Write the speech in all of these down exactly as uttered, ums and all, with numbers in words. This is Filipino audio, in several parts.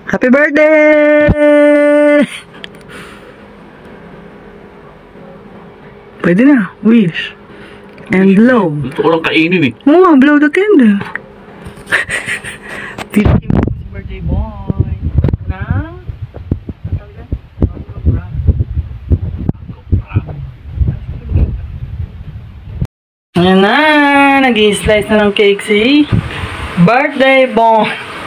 Happy birthday! Pwede na. Wish. And blow. Gusto ko lang kainin eh. Oo nga, blow the candle. Titikin mo si birthday boy. Na? Ayan na. Nag-i-slice na ng cake si birthday boy.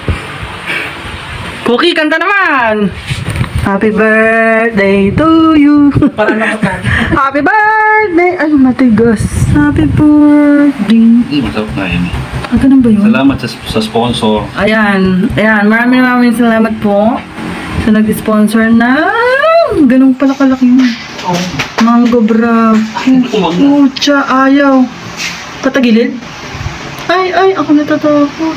Cookie, kanta naman! Happy birthday to you! Happy birthday! Ay, matigas. Happy birthday. Hindi, masarap na yan eh. Ah, ganun ba yun? Salamat sa, sa sponsor. Ayan. Ayan. Maraming maraming salamat po sa nag-sponsor na ganun pala kalaki yun. Oh. Mango bra. Pucha, ayaw. Patagilid? Ay, ay, ako natatakot.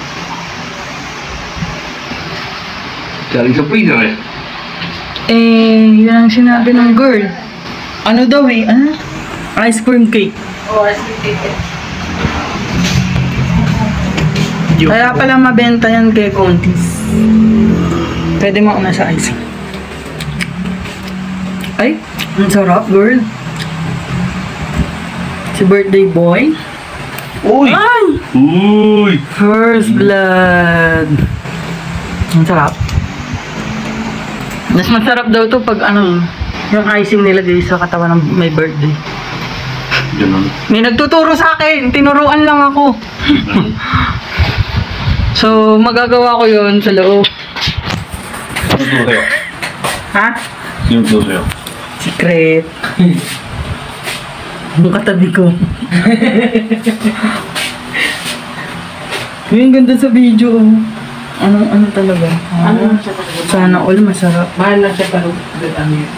Galing sa freezer eh. Eh, yan ang sinabi ng girl. Ano daw eh? Ah? Ice cream cake. Oh, ice cream cake. Kaya pala mabenta yan kay Contis. Pwede mo una sa ice. Ay, ang sarap, girl. Si birthday boy. Uy! Ay! Uy! First blood. Ang sarap. Mas masarap daw to pag ano, yung icing nilagay sa katawan ng may birthday. Ganun. May nagtuturo sa akin, tinuruan lang ako. So, magagawa ko yun sa loob. Sino to sa'yo? Ha? Sino to sa'yo? Secret. Yung katabi ko. Yung ganda sa video. Ano, ano talaga? Ah, Ano lang siya talaga? sana all masarap. Mahal lang siya pero good ano yun.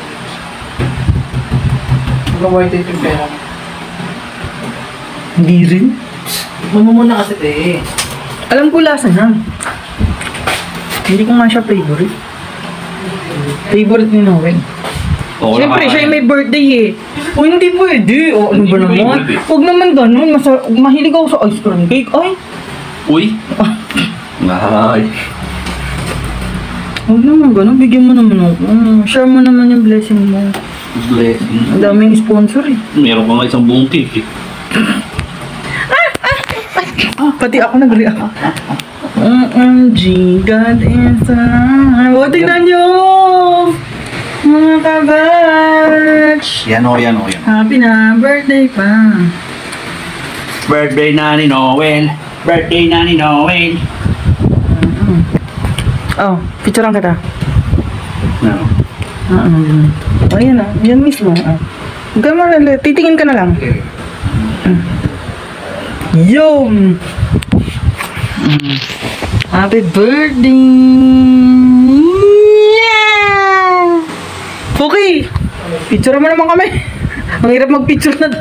Mag-worth it yung pera. Hindi rin. Mamumuna kasi eh. Alam ko lasa na. Hindi ko nga siya favorite. Favorite ni Noel. Oo, Siyempre, nakakain. siya yung may birthday eh. O, hindi pwede. O, ano Hindi ba mo naman? favorite eh. Huwag naman ganun. Masa mahilig ako sa ice cream cake. Ay! Uy! Ay! Huwag naman ganun. Bigyan mo naman ako. Share mo naman yung blessing mo. Blessing. Ang daming sponsor eh. Meron pa nga isang buong cake eh. Ah, pati ako nag-react. O M G, God is alive. O, tingnan nyo! Mga kabatch! Yan o, yan o, yan. Happy na birthday pa. Birthday na ni Noel. Birthday na ni Noel. Oh, picturean kita. No. Ah, ano yun? Oh, yan ah. Yan mismo. Ah. Huwag ka marali. Titingin ka na lang. Okay. Yum! Mm. Happy birthday! Yeah! Okay! Picture mo naman kami. Ang hirap mag-picture na.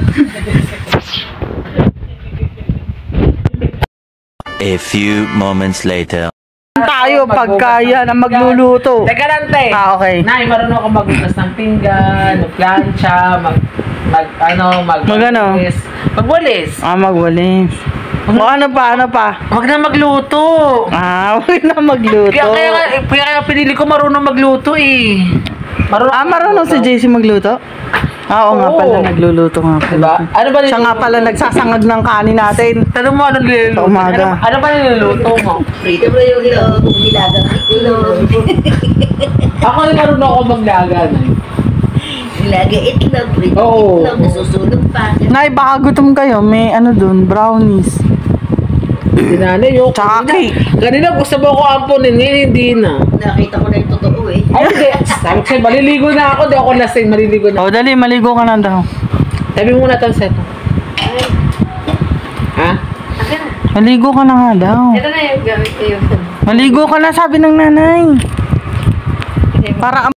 A few moments later. Tayo pagkaya na magluluto. Teka lang, te. Ah, okay. Nay, marunong ako maghugas ng pinggan, magplancha, mag, mag, ano, mag, Mag ano? magwalis. Magwalis. Ah, magwalis. O ano pa, ano pa? Huwag na magluto. Ah, huwag na magluto. Kaya, kaya, kaya, kaya pinili ko marunong magluto eh. Marunong Ah, marunong si J C magluto? Ah, oo nga Oo. pala, nagluluto nga pala. Diba? Ano ba Siya nga pala nagsasangag ng kanin natin. Tanong mo ano niluluto? Sa umaga. Ano, ano ba niluluto mo? Prito mo yung ilog, nilagang ilog. Ako yung marunong ako maglaga. Nilaga itlog, prito Oo. itlog, nasusunog pa. Nay, baka gutom kayo. May ano dun, brownies. Sinanay yung... Tsaka cake. Kanina gusto mo ko ampunin, ngayon hindi na. Nakita ko na yung totoo eh. Ay, hindi. Sabi ko sa'yo, maliligo na ako. Di ako lasing, maliligo na. O, dali, maligo ka na daw. Sabi mo muna itong set. Ha? Maligo ka na nga daw. Ito na yung gamit ko yung... Maligo ka na, sabi ng nanay. Para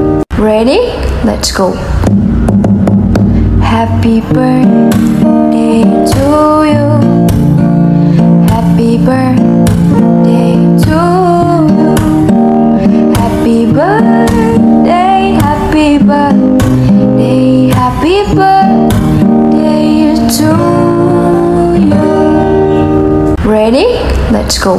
Ready? Let's go. Happy birthday birthday to you. Happy birthday to you. Happy birthday, happy birthday, happy birthday to you. Ready? Let's go.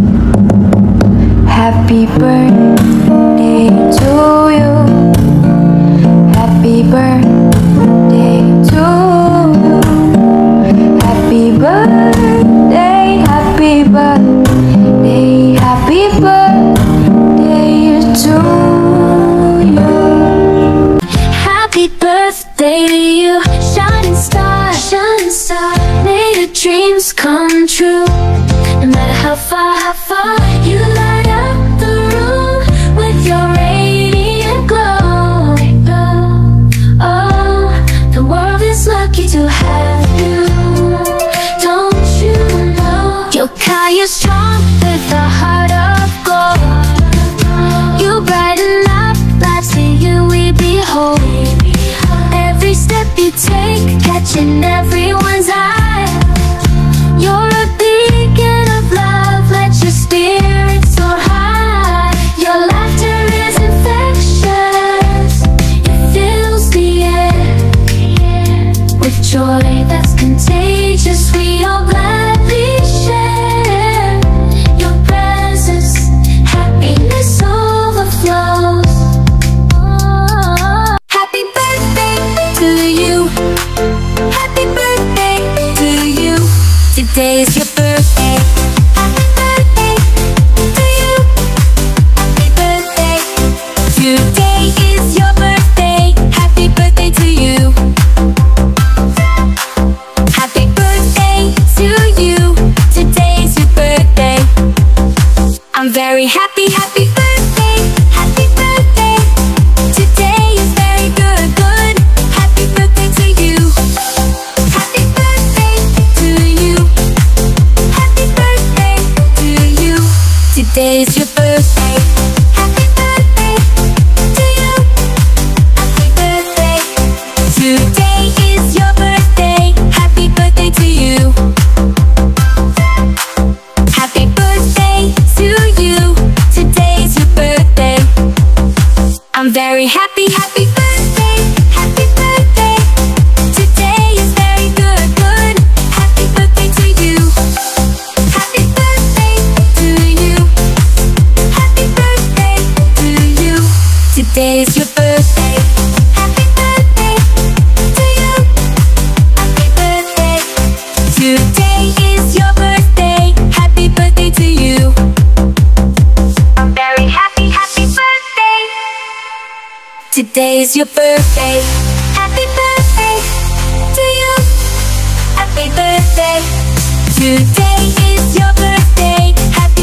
Happy birthday to you. Happy birthday to you. Happy birthday, happy birthday, happy birthday to you. Happy birthday to you, shining star, shining star. May your dreams come true. No matter how far, how far you light up the room with your radiant glow. Oh, the world is lucky to have you. Don't you know you're kind, you're strong with a heart of gold. You brighten up lives for you we behold. Every step you take, catching everyone's eye. You're a beacon of love, let your spirit soar high. Your laughter is infectious, it fills the air with joy that's contagious. We all gladly share your presence, happiness overflows. Happy birthday to you. Happy birthday to you. Today's your birthday. Happy birthday to you. Happy birthday. Today is your birthday. Happy birthday to you. Happy birthday to you. Today's your birthday. I'm very happy, happy birthday. Happy birthday. Today is very good, good. Happy birthday to you. Happy birthday to you. Happy birthday to you. Today's your birthday. Happy birthday to you. Happy birthday. Today is your birthday. Happy birthday to you. Happy birthday to you. Today's your birthday. I'm very happy, happy birthday. Happy birthday. Today is very good, good. Happy birthday to you. Happy birthday to you. Happy birthday to you. Today's your birthday. Happy birthday to you. Happy birthday. Today is your birthday. Happy birthday to you. I'm very happy, happy birthday. Today's your birthday. Happy birthday to you. Happy birthday. Today is your birthday. Happy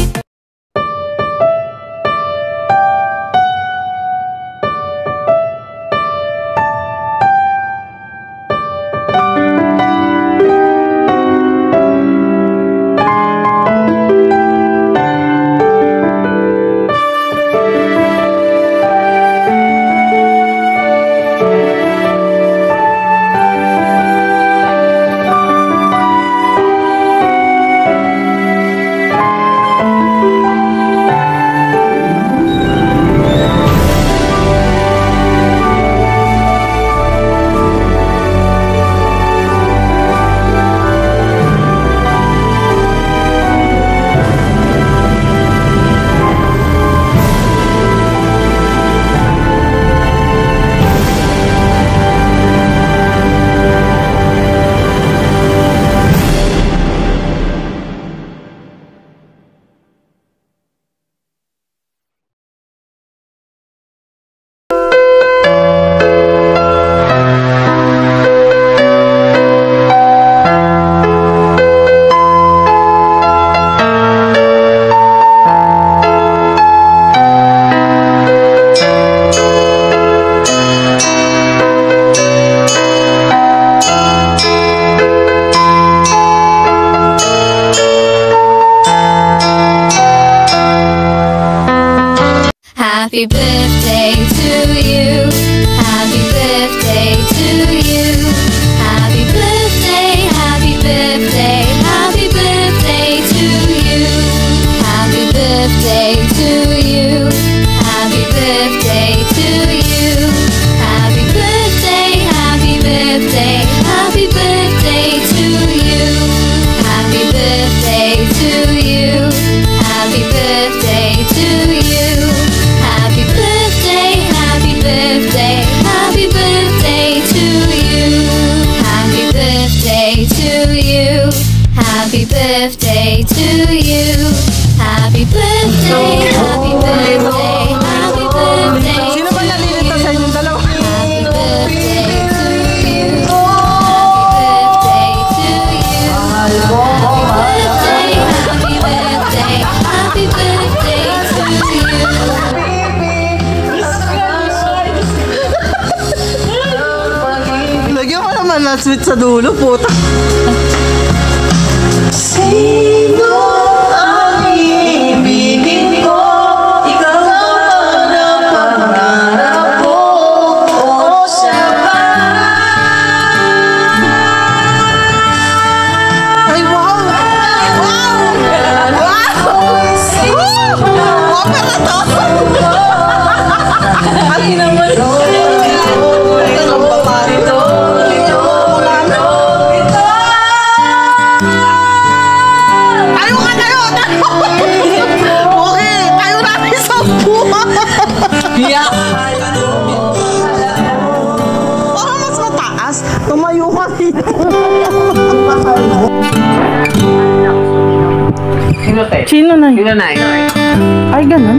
Happy birthday to you. Happy birthday to you. Happy birthday, happy birthday to you. Happy birthday, happy birthday, happy birthday. Sino ba nalilito sa inyong dalawa? Happy birthday to you. Happy birthday to you. Happy birthday, happy birthday, happy birthday to you. Lagyan mo naman na sweet sa dulo, puta. Sino ang ibigin ko? Ikaw ba na pangarap ko? O siya ba? Ay, wow! Wow! Wow! Opera to! Ay, naman! Ang papari to! Tayo ka, tayo! Tayo! Okay, tayo natin sa buha! Hiyak! Parang mas mataas. Tumayo ka dito. Sino, te? Sino na Sino na yun? Ay, ganun.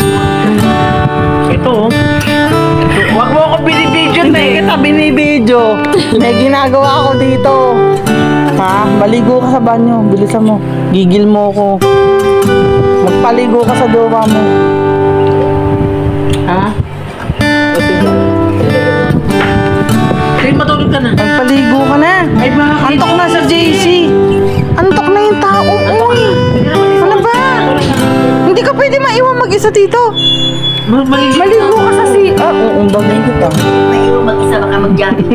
Ito, oh. Huwag mo ako binibidyo na Hindi eh. kita binibidyo. May ginagawa ako dito. Ha? Maligo ka sa banyo. Bilisan mo. Gigil mo ko. Magpaligo ka sa jowa mo. Ha? Sige, matulog ka na. Magpaligo ka na. Ay, bakit? Antok na sa J C. Antok na yung tao. Uy. Ano ba? Hindi ka pwede maiwan mag-isa dito. Maligo. Maligo ka sa si... Ah, oo, bagay kita. May iwan mag-isa baka mag-jogging.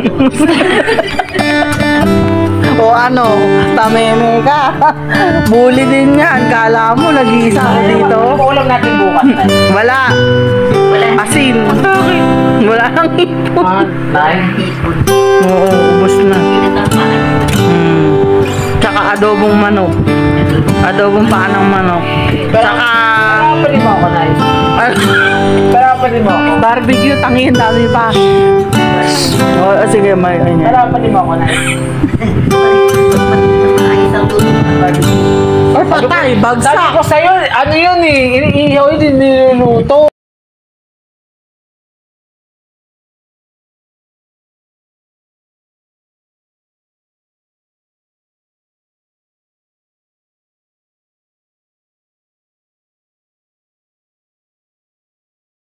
O ano, tameme ka. Bully din yan. Kala mo, nag-iisa ka dito. Ulam natin bukas. Wala. Wala. Asin. Wala nang ipon. Ah, tayo. Oo, ubos na. Tinatamaan. Hmm. Tsaka adobong manok. Adobong paa ng manok. Tsaka... Pero pwede mo ako na yun. Pero pwede mo ako. Barbecue, tangin, dami pa. O, oh, sige, may... Ay, Pero pwede mo ako na yun. Maayos ang tulog. Ay, patay, Sabi bagsak. ko sa'yo, ano yun eh, iniihaw yun, niluluto.